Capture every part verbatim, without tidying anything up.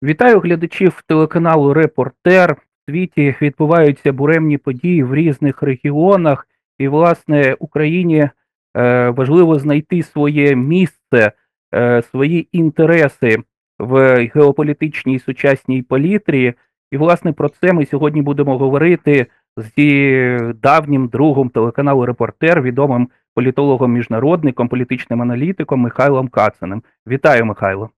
Вітаю глядачів телеканалу Репортер. В світі відбуваються буремні події в різних регіонах, і, власне, Україні е, важливо знайти своє місце, е, свої інтереси в геополітичній сучасній палітрі. І, власне, про це ми сьогодні будемо говорити зі давнім другом телеканалу Репортер, відомим політологом-міжнародником, політичним аналітиком Михайлом Кациним. Вітаю, Михайло.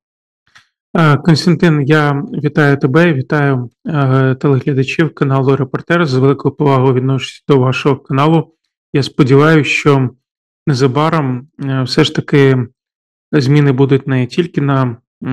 Е, Константин, я вітаю тебе, вітаю е, телеглядачів каналу Репортер. З великою повагою відношусь до вашого каналу. Я сподіваюся, що незабаром е, все ж таки зміни будуть не тільки на, е,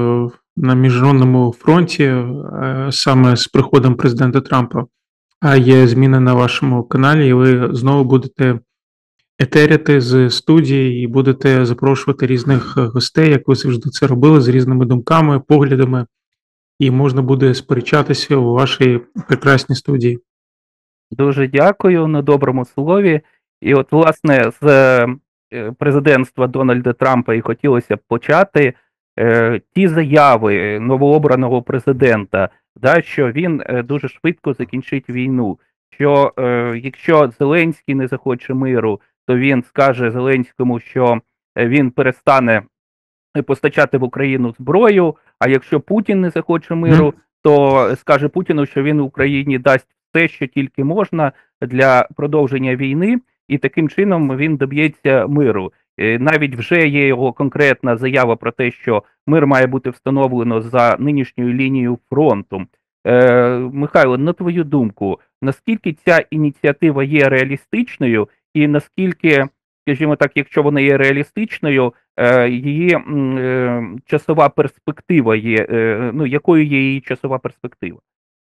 на міжнародному фронті, е, саме з приходом президента Трампа, а є зміни на вашому каналі, і ви знову будете етерити з студії і будете запрошувати різних гостей, як ви завжди це робили, з різними думками, поглядами, і можна буде сперечатися у вашій прекрасній студії. Дуже дякую на доброму слові. І от, власне, з е, президентства Дональда Трампа і хотілося б почати е, ті заяви новообраного президента, да, що він е, дуже швидко закінчить війну, що е, якщо Зеленський не захоче миру, то він скаже Зеленському, що е, він перестане постачати в Україну зброю, а якщо Путін не захоче миру, то скаже Путіну, що він Україні дасть все, що тільки можна для продовження війни, і таким чином він доб'ється миру. Е, Навіть вже є його конкретна заява про те, що мир має бути встановлено за нинішньою лінією фронту. Е, Михайло, на твою думку, наскільки ця ініціатива є реалістичною, і наскільки, скажімо так, якщо вона є реалістичною, е, її м, е, часова перспектива є, е, ну, якою є її часова перспектива?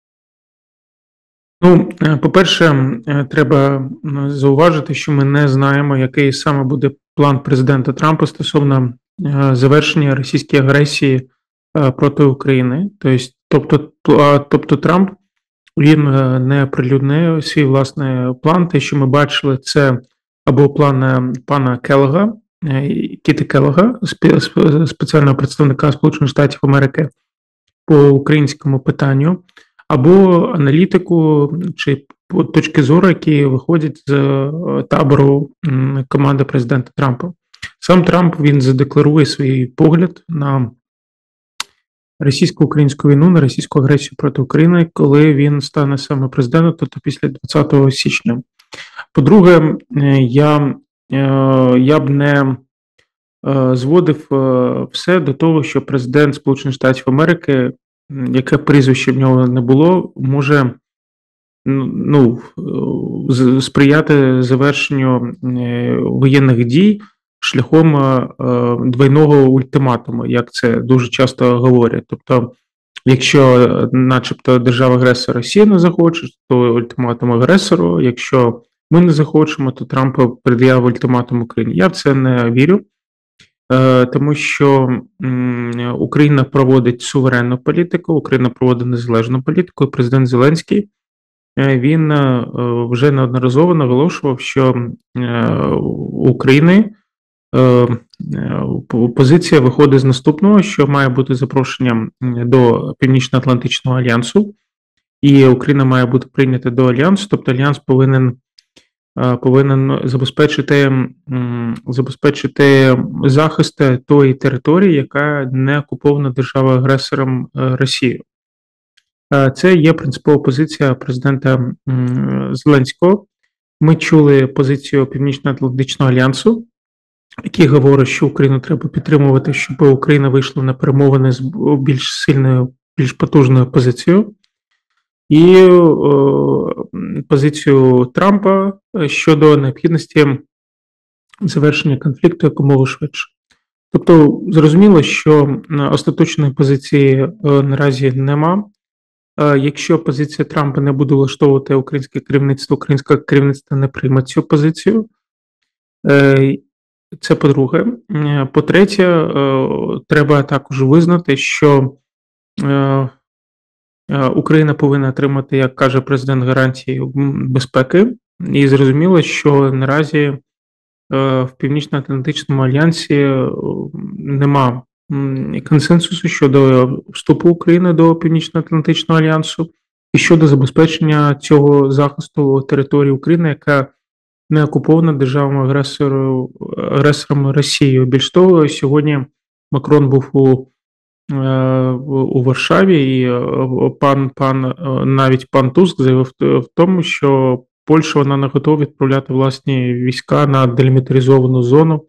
Ну, е, по-перше, е, треба м, зауважити, що ми не знаємо, який саме буде план президента Трампа стосовно е, завершення російської агресії е, проти України. Тобто, тобто, т- а, тобто Трамп він е, не оприлюднив свій власний план. Те, що ми бачили, це або план е, пана Келлога, е, Кіти Келлога, спе- спе- спеціального представника Сполучених Штатів Америки по українському питанню, або аналітику чи по- точки зору, які виходять з е, табору м, команди президента Трампа. Сам Трамп він задекларує свій погляд на російсько-українську війну, на російську агресію проти України, коли він стане саме президентом, тобто після двадцятого січня. По-друге, е, я, е, я б не е, зводив е, все до того, що президент Сполучених Штатів Америки, м, яке прізвище в нього не було, може ну, е, з- сприяти завершенню е, воєнних дій шляхом е, е, двойного ультиматуму, як це дуже часто говорять. Тобто, якщо, е, начебто, держава-агресор Росія не захоче, то ультиматум агресору. Якщо ми не захочемо, то Трамп пред'явив ультиматум Україні. Я в це не вірю, е, тому що м, Україна проводить суверенну політику, Україна проводить незалежну політику, і президент Зеленський е, він е, вже неодноразово наголошував, що е, у України е, е, позиція виходить з наступного, що має бути запрошення м, до Північно-Атлантичного альянсу, і Україна має бути прийнята до альянсу, тобто альянс повинен е, повинен забезпечити м, забезпечити захист тої території, яка не окупована державою-агресором е, Росією. Е, Це є принципова позиція президента м, Зеленського. Ми чули позицію Північно-Атлантичного альянсу, який говорить, що Україну треба підтримувати, щоб Україна вийшла на перемовини з більш сильною, більш потужною позицією. І е, позицію Трампа щодо необхідності завершення конфлікту якомога швидше. Тобто, зрозуміло, що е, остаточної позиції е, наразі нема. Е, Якщо позиція Трампа не буде влаштовувати українське керівництво, українське керівництво не прийме цю позицію. Е, Це по-друге. Е, По-третє, е, треба також визнати, що е, е, Україна повинна отримати, як каже президент, гарантії м, безпеки. І зрозуміло, що наразі е, в Північно-Атлантичному альянсі е, нема консенсусу щодо вступу України до Північно-Атлантичного альянсу і щодо забезпечення цього захисту території України, яка не окупована державою агресором агресором Росією. Більш того, сьогодні Макрон був у у Варшаві, і пан пан навіть пан Туск заявив в тому, що Польща вона не готова відправляти власні війська на делімітаризовану зону,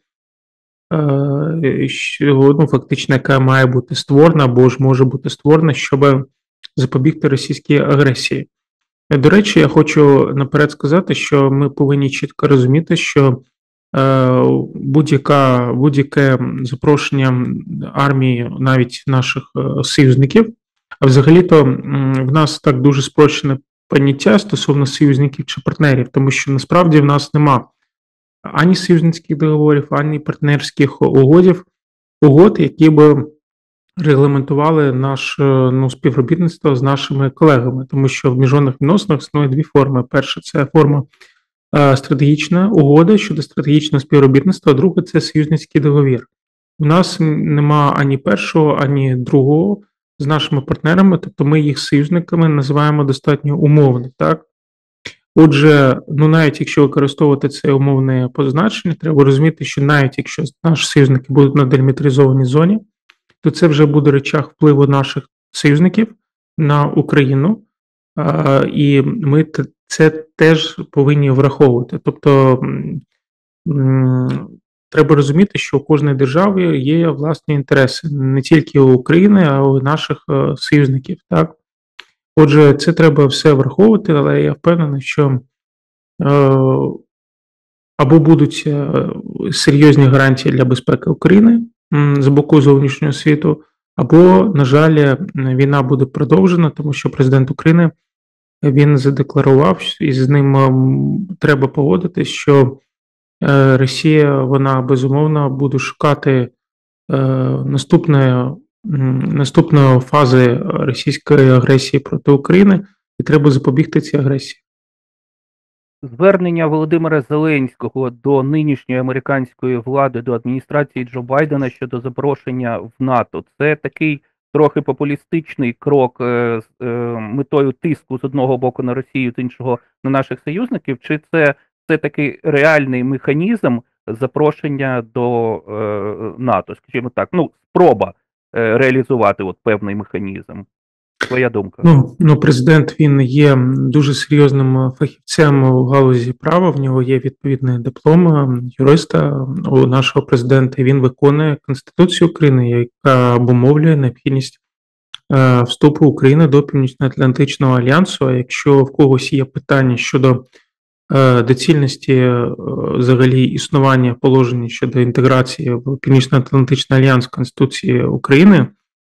що, ну, фактично, яка має бути створена або ж може бути створена, щоб запобігти російській агресії. До речі, я хочу наперед сказати, що ми повинні чітко розуміти, що будь-яка, будь-яке запрошення армії, навіть наших союзників, а взагалі-то в нас так дуже спрощене поняття стосовно союзників чи партнерів, тому що насправді в нас нема ані союзницьких договорів, ані партнерських угодів, угод, які б регламентували наше, ну, співробітництво з нашими колегами, тому що в міжнародних відносинах існує дві форми. Перша – це форма стратегічна угода щодо стратегічного співробітництва, а друга – це союзницький договір. У нас нема ані першого, ані другого з нашими партнерами, тобто ми їх союзниками називаємо достатньо умовно, так? Отже, ну навіть якщо використовувати це умовне позначення, треба розуміти, що навіть якщо наші союзники будуть на делімітаризованій зоні, то це вже буде речах впливу наших союзників на Україну, і ми це теж повинні враховувати. Тобто треба розуміти, що у кожної держави є власні інтереси, не тільки у України, а й у наших союзників. Так? Отже, це треба все враховувати, але я впевнений, що або будуть серйозні гарантії для безпеки України з боку зовнішнього світу, або, на жаль, війна буде продовжена, тому що президент України, він задекларував, і з ним треба погодитись, що Росія, вона безумовно буде шукати наступної, наступної фази російської агресії проти України, і треба запобігти цій агресії. Звернення Володимира Зеленського до нинішньої американської влади, до адміністрації Джо Байдена щодо запрошення в НАТО – це такий трохи популістичний крок з метою тиску з одного боку на Росію, з іншого на наших союзників, чи це це такий реальний механізм запрошення до е, НАТО, скажімо так, ну, спроба е, реалізувати от певний механізм? Твоя думка? Ну, ну, президент, він є дуже серйозним фахівцем у галузі права, в нього є відповідний диплом юриста у нашого президента, і він виконує Конституцію України, яка обумовлює необхідність е, вступу України до Північно-Атлантичного альянсу. А якщо в когось є питання щодо е, доцільності е, взагалі існування положень щодо інтеграції в Північно-Атлантичний альянс Конституції України,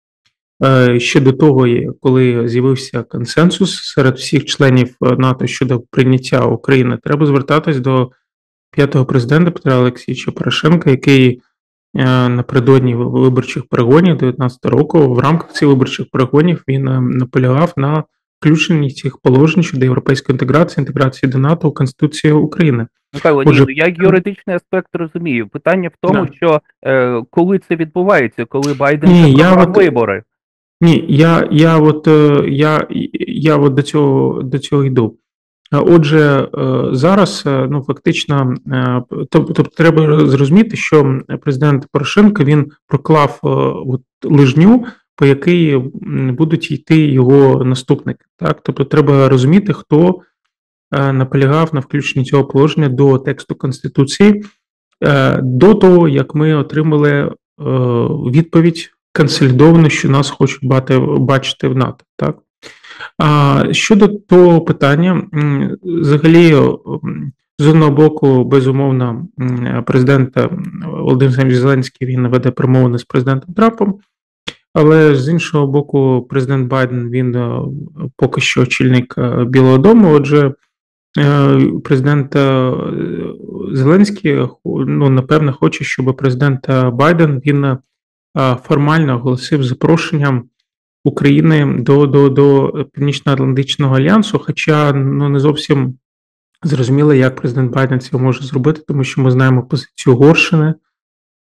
ще до того, коли з'явився консенсус серед всіх членів НАТО щодо прийняття України, треба звертатись до п'ятого президента Петра Олексійовича Порошенка, який напередодні виборчих перегонів дев'ятнадцятого року в рамках цих виборчих перегонів він наполягав на включенні цих положень щодо європейської інтеграції, інтеграції до НАТО у Конституцію України. Михайло, ні, я юридичний аспект розумію. Питання в тому, да. що е, коли це відбувається, коли Байден ні, програв вибори? Ні, я я, от, я, я от до цього до цього йду. Отже, зараз, ну, фактично, тобто треба зрозуміти, що президент Порошенко, він проклав от, лижню, по якій будуть йти його наступники. Так? Тобто треба розуміти, хто наполягав на включенні цього положення до тексту Конституції, до того, як ми отримали відповідь консолідовано, що нас хочуть бачити в НАТО. Так? А щодо того питання, взагалі, з одного боку, безумовно, президент Володимир Зеленський, він веде перемовини з президентом Трампом, але з іншого боку, президент Байден, він поки що очільник Білого дому, отже, президент Зеленський, ну, напевно, хоче, щоб президент Байден, він формально оголосив запрошенням України до, до, до Північно-Атлантичного альянсу, хоча, ну, не зовсім зрозуміло, як президент Байден це може зробити, тому що ми знаємо позицію Угорщини,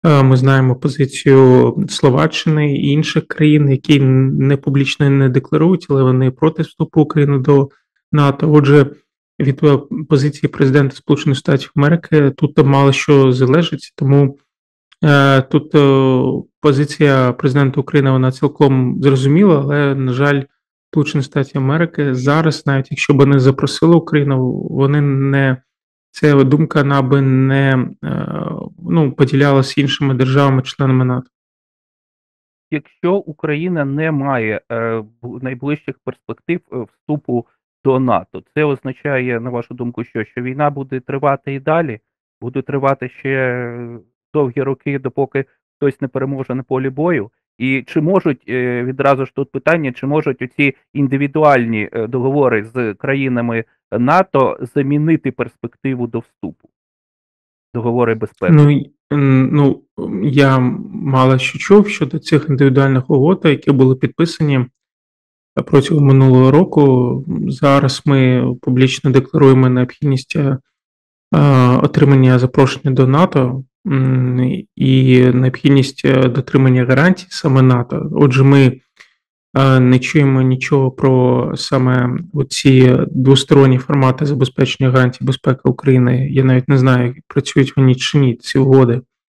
Ми знаємо позицію Словаччини і інших країн, які не публічно не декларують, але вони проти вступу України до НАТО. Отже, від позиції президента Сполучених Штатів Америки тут мало що залежить, тому е, тут е, позиція президента України вона цілком зрозуміла, але, на жаль, Сполучені Штати Америки зараз, навіть якщо б вони запросили Україну, вони не ця думка вона би не ну, поділялася іншими державами-членами НАТО. Якщо Україна не має е, найближчих перспектив вступу до НАТО, це означає, на вашу думку, що, що війна буде тривати і далі, буде тривати ще довгі роки, допоки хтось не переможе на полі бою? І чи можуть, е, відразу ж тут питання, чи можуть оці індивідуальні е, договори з країнами НАТО замінити перспективу до вступу? Договори безпеки. Ну, ну, я мало що чув щодо цих індивідуальних угод, які були підписані протягом минулого року. Зараз ми публічно декларуємо необхідність отримання запрошення до НАТО і необхідність дотримання гарантій саме НАТО. Отже, ми не чуємо нічого про саме ці двосторонні формати забезпечення гарантій безпеки України. Я навіть не знаю, як працюють вони чи ні, ці угоди.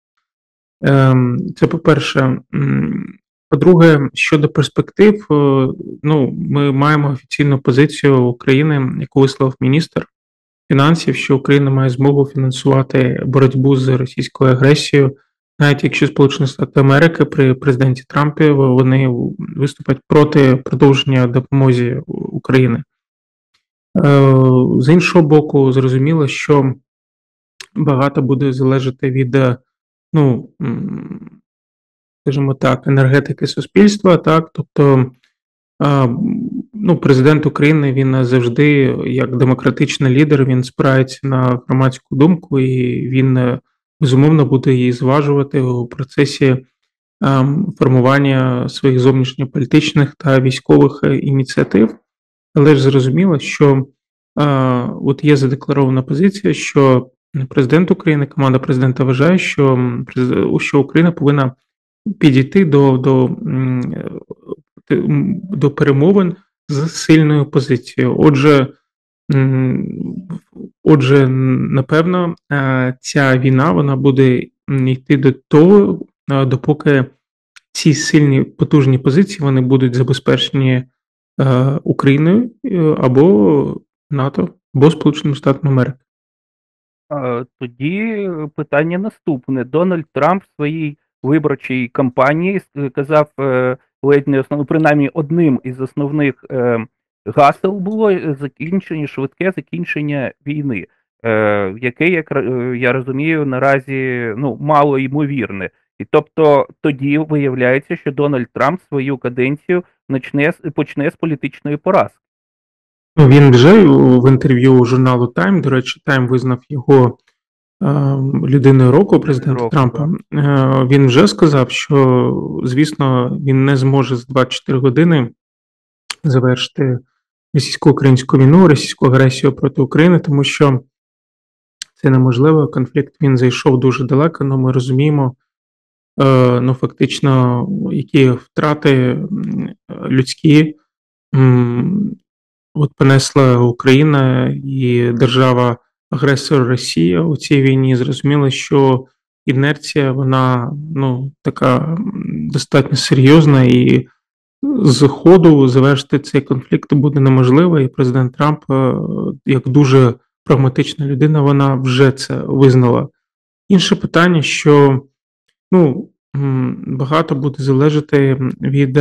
Це по-перше. По-друге, щодо перспектив, ну, ми маємо офіційну позицію України, яку висловив міністр фінансів, що Україна має змогу фінансувати боротьбу з російською агресією, навіть якщо Сполучені Штати Америки при президенті Трампі вони виступать проти продовження допомоги України. З іншого боку, зрозуміло, що багато буде залежати від, ну, скажімо так, енергетики суспільства, так, тобто, ну, президент України, він завжди, як демократичний лідер, він спирається на громадську думку, і він, безумовно, буде її зважувати у процесі формування своїх зовнішньополітичних та військових ініціатив. Але ж зрозуміло, що от є задекларована позиція, що президент України, команда президента вважає, що, що Україна повинна підійти до, до, до перемовин з сильною позицією. Отже, отже, напевно, ця війна вона буде йти до того, допоки ці сильні потужні позиції вони будуть забезпечені Україною або НАТО, або Сполученими Штатами Америки. Тоді питання наступне. Дональд Трамп в своїй виборчій кампанії казав, ледь не основно, принаймні одним із основних гасел було закінчення, швидке закінчення війни, яке, як я розумію, наразі, ну, мало ймовірне. І тобто тоді виявляється, що Дональд Трамп свою каденцію почне, почне з політичної поразки. Він вже в інтерв'ю журналу Time, до речі, Time визнав його людиною року, президента року, Трампа, да. Він вже сказав, що, звісно, він не зможе за двадцять чотири години завершити російсько-українську війну, російську агресію проти України, тому що це неможливо. Конфлікт, він зайшов дуже далеко, але ми розуміємо, ну, фактично, які втрати людські от понесла Україна і держава-агресор Росія у цій війні. Зрозуміло, що інерція, вона, ну, така достатньо серйозна, і з ходу завершити цей конфлікт буде неможливо, і президент Трамп, як дуже прагматична людина, вона вже це визнала. Інше питання, що, ну, багато буде залежати від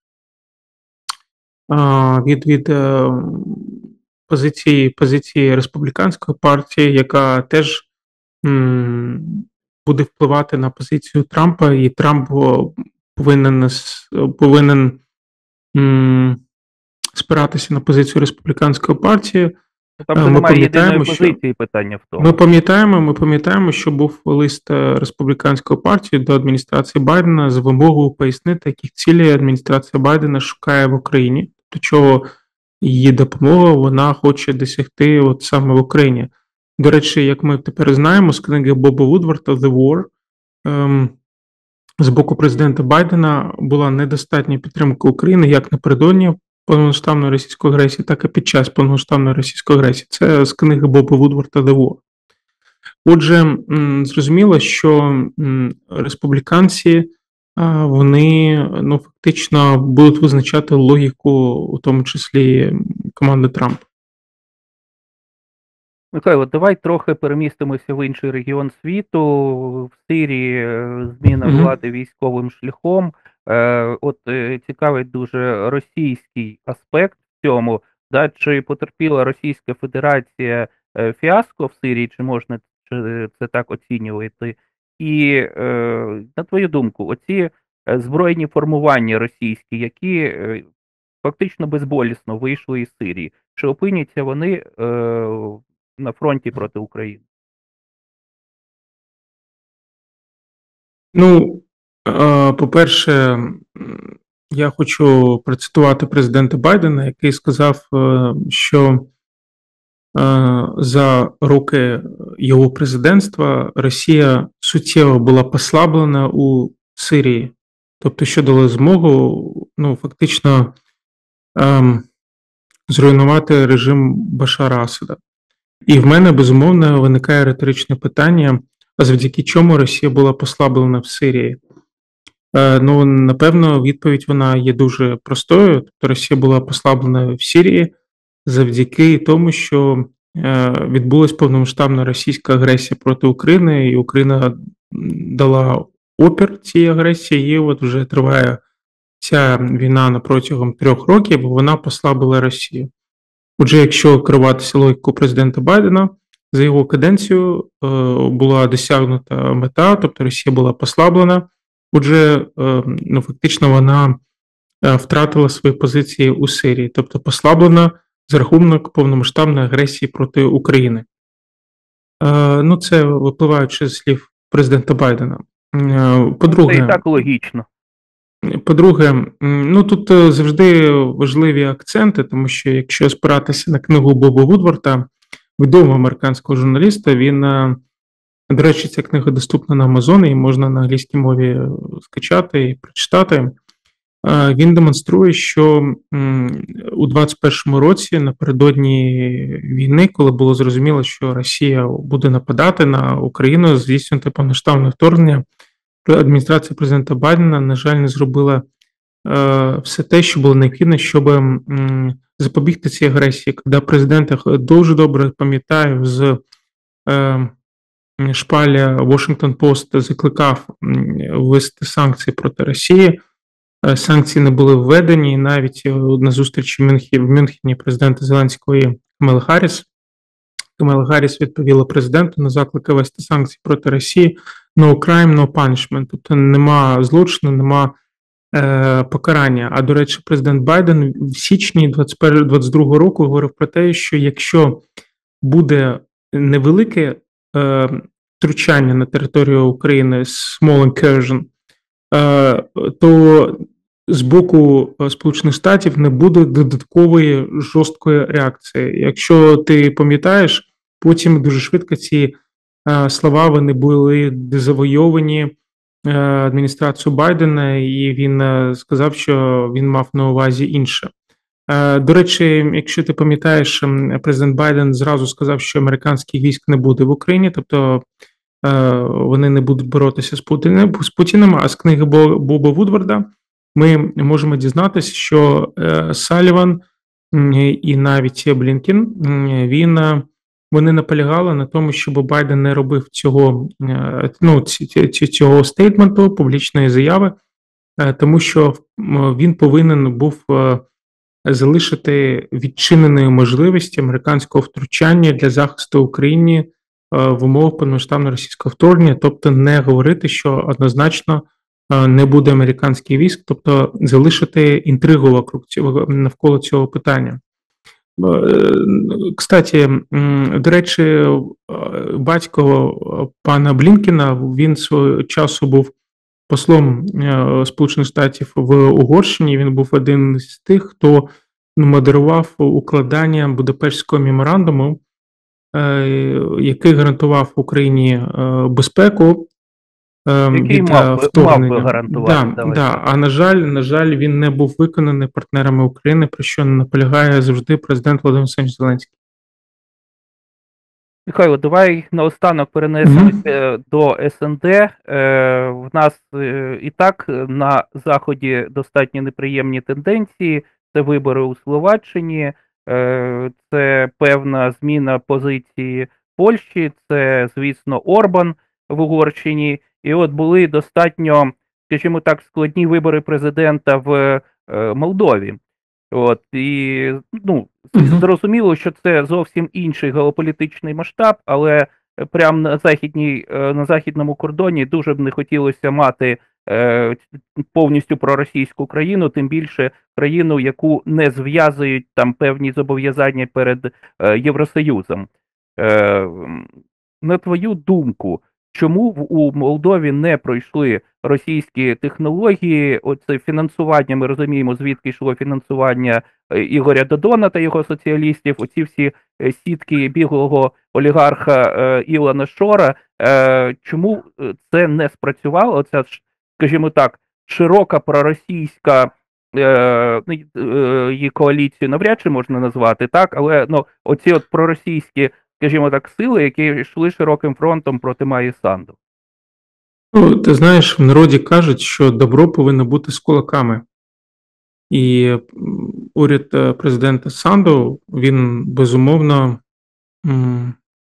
від, від позиції, позиції республіканської партії, яка теж м, буде впливати на позицію Трампа, і Трамп повинен, повинен м, спиратися на позицію республіканської партії. Там ми немає єдиної що, позиції, питання в тому. Ми пам'ятаємо, ми пам'ятаємо, що був лист республіканської партії до адміністрації Байдена з вимогою пояснити, яких цілей адміністрація Байдена шукає в Україні, до чого її допомога вона хоче досягти от саме в Україні. До речі, як ми тепер знаємо з книги Боба Вудварда «The War», ем, з боку президента Байдена була недостатня підтримка України як напередодні повномасштабної російської агресії, так і під час повномасштабної російської агресії. Це з книги Боба Вудварда «Дево». Отже, зрозуміло, що республіканці, вони, ну, фактично будуть визначати логіку, у тому числі команди Трампа. Михайло, давай трохи перемістимося в інший регіон світу. В Сирії зміна Мгм. влади військовим шляхом. Е, От е, цікавить дуже російський аспект в цьому. Да, чи потерпіла Російська Федерація е, фіаско в Сирії, чи можна чи це так оцінювати? І е, на твою думку, оці е, збройні формування російські, які е, фактично безболісно вийшли із Сирії, чи опиняться вони е, на фронті проти України? Ну, е, по-перше, м, я хочу процитувати президента Байдена, який сказав, е, що е, за роки його президентства Росія суттєво була послаблена у Сирії, тобто, що дало змогу, ну, фактично, ем, зруйнувати режим Башара Асада. І в мене, безумовно, виникає риторичне питання, а завдяки чому Росія була послаблена в Сирії? Е, Ну, напевно, відповідь вона є дуже простою. Тобто Росія була послаблена в Сирії завдяки тому, що е, відбулася повномасштабна російська агресія проти України, і Україна м, дала опір цій агресії, і от вже триває ця війна на протягом трьох років, бо вона послабила Росію. Отже, якщо керуватися логікою президента Байдена, за його каденцію е, була досягнута мета, тобто Росія була послаблена. Отже, е, ну, фактично вона е, втратила свої позиції у Сирії, тобто послаблена за рахунок повномасштабної агресії проти України. Е, Ну, це випливаючи з слів президента Байдена. Е, Це і По-друге, так логічно. По-друге, м, ну тут е, завжди важливі акценти, тому що якщо спиратися на книгу Боба Вудварда, відомого американського журналіста, він, е, до речі, ця книга доступна на Амазоні, і можна на англійській мові е, скачати і прочитати. Е, Він демонструє, що м, у двадцять першому році, напередодні війни, коли було зрозуміло, що Росія буде нападати на Україну, здійснювати повномасштабне вторгнення, адміністрація президента Байдена, на жаль, не зробила е, все те, що було необхідно, щоб м, запобігти цій агресії. Коли президент, я дуже добре пам'ятаю, з е, шпаля Washington Post закликав м, ввести санкції проти Росії. Е, Санкції не були введені, і навіть е, на зустрічі в Мюнхені, в Мюнхені президента Зеленського і Камали Харріс Камала Гарріс відповіла президенту на заклики ввести санкції проти Росії «No crime, no punishment», тобто нема злочину, нема е, покарання. А, до речі, президент Байден в січні двадцять другого року говорив про те, що якщо буде невелике е, втручання на територію України, small incursion, е, то з боку Сполучених Штатів не буде додаткової жорсткої реакції. Якщо ти пам'ятаєш, потім дуже швидко ці е, слова вони були дезавойовані е, адміністрацією Байдена, і він е, сказав, що він мав на увазі інше. Е, До речі, якщо ти пам'ятаєш, президент Байден зразу сказав, що американських військ не буде в Україні, тобто е, вони не будуть боротися з Путіним, з Путіним, а з книги Боба Вудварда ми можемо дізнатися, що е, Саліван і навіть Блінкен, він, вони наполягали на тому, щоб Байден не робив цього, е, ну, цього стейтменту, публічної заяви, е, тому що він повинен був е, залишити відчиненою можливість американського втручання для захисту України е, в умовах повномасштабного російського вторгнення, тобто не говорити, що однозначно не буде американських військ, тобто залишити інтригу вокруг цього, навколо цього питання. Кстати, до речі, батько пана Блінкена, він свого часу був послом Сполучених Штатів в Угорщині, він був один з тих, хто модерував укладання Будапештського меморандуму, який гарантував Україні безпеку Який від мав би мав би вторгнення. гарантувати, Да, давайте да. так. А на жаль, на жаль, він не був виконаний партнерами України, про що наполягає завжди президент Володимир Олександрович Зеленський. Михайло, давай наостанок перенесемося Угу. до ес ен де. Е, в нас е, і так на Заході достатньо неприємні тенденції. Це вибори у Словаччині, е, це певна зміна позиції Польщі, це, звісно, Орбан в Угорщині. І от були достатньо, скажімо так, складні вибори президента в е, Молдові. От, і, ну, Угу. зрозуміло, що це зовсім інший геополітичний масштаб, але прямо на західній, на західному кордоні дуже б не хотілося мати е, повністю проросійську країну, тим більше країну, яку не зв'язують там певні зобов'язання перед е, Євросоюзом. Е, на твою думку, чому в у Молдові не пройшли російські технології? Оце фінансування, ми розуміємо, звідки йшло фінансування е, Ігоря Додона та його соціалістів. Оці всі е, сітки біглого олігарха е, Ілона Шора. Е, чому е, це не спрацювало? Оця, скажімо так, широка проросійська е, ну, е, її коаліцію навряд чи можна назвати, так, але ну, оці от проросійські, скажімо так, сили, які йшли широким фронтом проти Майї Санду. Ну, ти знаєш, в народі кажуть, що добро повинно бути з кулаками. І м, уряд е, президента Санду, він безумовно м,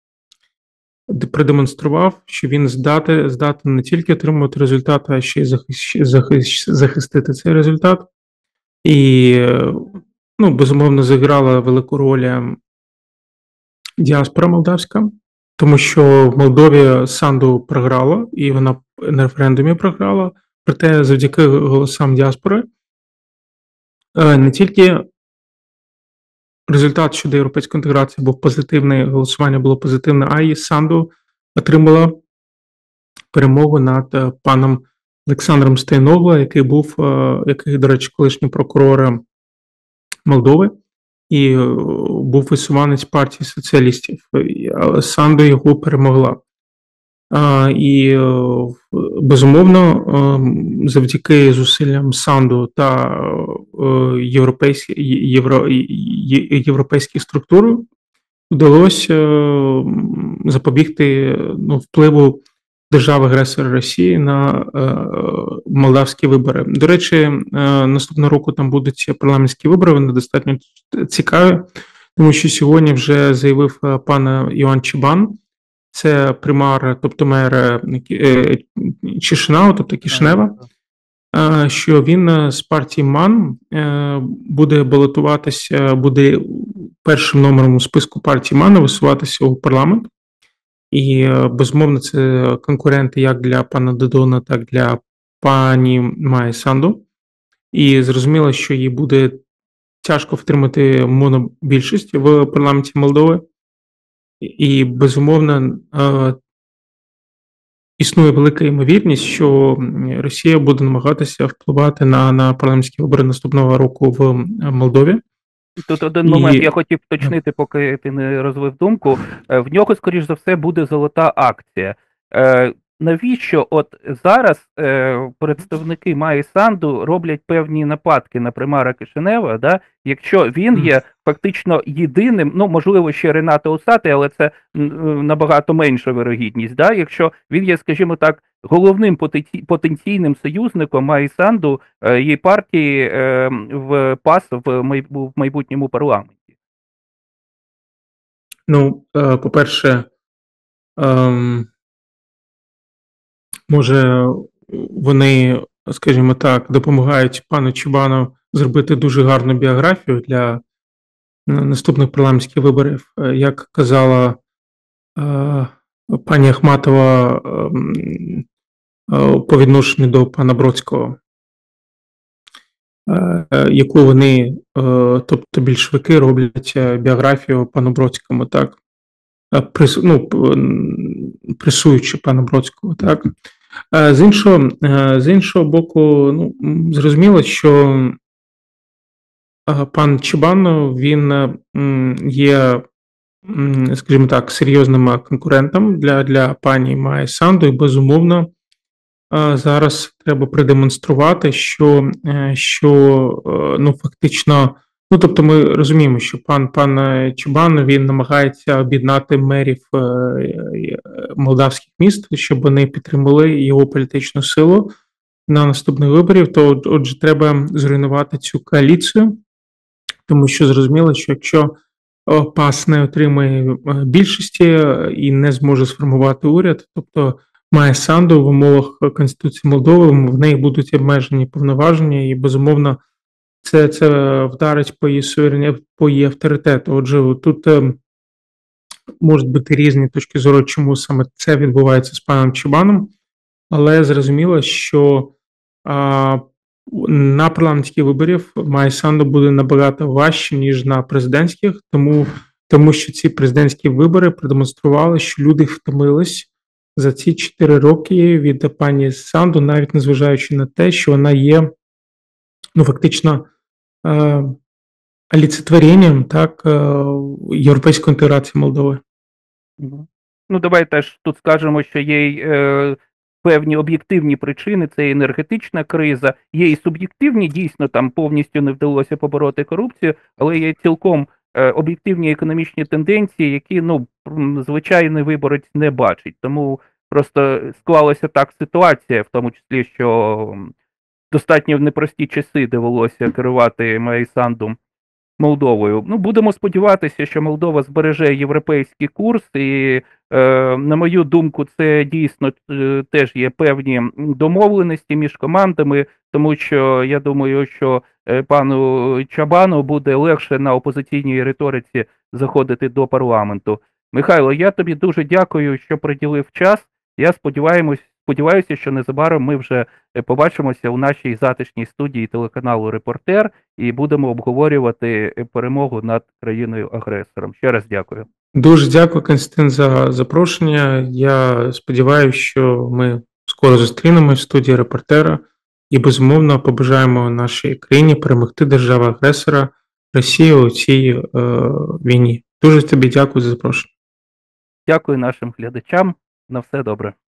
д- продемонстрував, що він здати, здатен не тільки отримувати результат, а ще й захищ- захищ- захистити цей результат. І, е, ну, безумовно, зіграла велику роль е, діаспора молдавська, тому що в Молдові Санду програла, і вона на референдумі програла. Проте завдяки голосам діаспори е, не тільки результат щодо європейської інтеграції був позитивний, голосування було позитивне, а і Санду отримала перемогу над е, паном Олександром Стейногло, який був, е, який, до речі, колишній прокурор Молдови, і е, був висуванець партії соціалістів. І, Але Санду його перемогла. А, І е, в- безумовно, е, завдяки зусиллям Санду та е, європейські, євро, є- європейських структур вдалося е, запобігти ну, впливу держави-агресора Росії на е, молдавські вибори. До речі, е, наступного року там будуть парламентські вибори, вони достатньо цікаві, тому що сьогодні вже заявив е, пан Іван Чабан, це примар, тобто мер е, е, Чишинау, тобто Кишинева, е, що він е, з партії МАН е, буде балотуватися, буде першим номером у списку партії МАН висуватися у парламент. І, е, безумовно, це конкуренти як для пана Додона, так і для пані Майї Санду. І зрозуміло, що їй буде тяжко втримати монобільшість в парламенті Молдови. І, безумовно, е, існує велика ймовірність, що Росія буде намагатися впливати на, на парламентські вибори наступного року в Молдові. Тут один І- момент я хотів уточнити, поки ти не розвив думку. Е, В нього, скоріш за все, буде золота акція. Е, Навіщо от зараз е, представники Майї Санду роблять певні нападки на примара Кишинева, да? Якщо він є фактично єдиним, ну можливо ще Ренато Усатий, але це м, набагато менша вирогідність. Да? Якщо він є, скажімо так, головним потенці- потенційним союзником Майї Санду, е, її партії е, в ПАС в майб- в майбутньому парламенті. Ну, е, по-перше, ем, може, вони, скажімо так, допомагають пану Чубану зробити дуже гарну біографію для е, наступних парламентських виборів. Е, Як казала е, пані Ахматова ем, е, по відношенню до пана Бродського, е, е, яку вони, е, тобто більшовики, роблять е, біографію пану Бродському, так? Е, прис, ну, п- м, пресуючи пана Бродського, так? Е, З іншого, е, з іншого боку, ну, м, зрозуміло, що е, пан Чубанов, він е, м, є, м, скажімо так, серйозним конкурентом для, для пані Майї Санду, і безумовно е, зараз треба продемонструвати, що, е, що е, ну, фактично, ну тобто, ми розуміємо, що пан пан е, Чобан він намагається об'єднати мерів е, е, молдавських міст, щоб вони підтримали його політичну силу на наступних виборів. То от- отже, треба зруйнувати цю коаліцію, тому що зрозуміло, що якщо е, ПАС не отримає е, більшості е, і не зможе сформувати уряд, тобто має Санду в умовах Конституції Молдови, в неї будуть обмежені повноваження, і безумовно це, це вдарить по її суверені, по її авторитету. Отже, тут е, можуть бути різні точки зору, чому саме це відбувається з паном Чубаном, але зрозуміло, що а, на парламентських виборів Майя Санду буде набагато важче, ніж на президентських, тому, тому що ці президентські вибори продемонстрували, що люди втомились за ці чотири роки від пані Санду, навіть незважаючи на те, що вона є ну, фактично е, олицетворенням так, е, європейської інтеграції Молдови. Мгм. Ну, давай теж тут скажемо, що є й е, певні об'єктивні причини, це і енергетична криза, є і суб'єктивні, дійсно, там повністю не вдалося побороти корупцію, але є цілком е, об'єктивні економічні тенденції, які, ну, м, звичайний виборець не бачить. Тому просто склалася так ситуація, в тому числі, що м, достатньо в непрості часи довелося керувати Майсандом Молдовою. Ну, будемо сподіватися, що Молдова збереже європейський курс, і, е, на мою думку, це дійсно е, теж є певні домовленості між командами, тому що я думаю, що е, пану Чабану буде легше на опозиційній риториці заходити до парламенту. Михайло, я тобі дуже дякую, що приділив час. Я сподіваємось, сподіваюся, що незабаром ми вже е, побачимося у нашій затишній студії телеканалу Репортер і будемо обговорювати е, перемогу над країною-агресором. Ще раз дякую. Дуже дякую, Константин, за запрошення. Я сподіваюся, що ми скоро зустрінемось в студії репортера і безумовно побажаємо нашій країні перемогти держави-агресора Росію у цій е, війні. Дуже тобі дякую за запрошення. Дякую нашим глядачам. На все добре.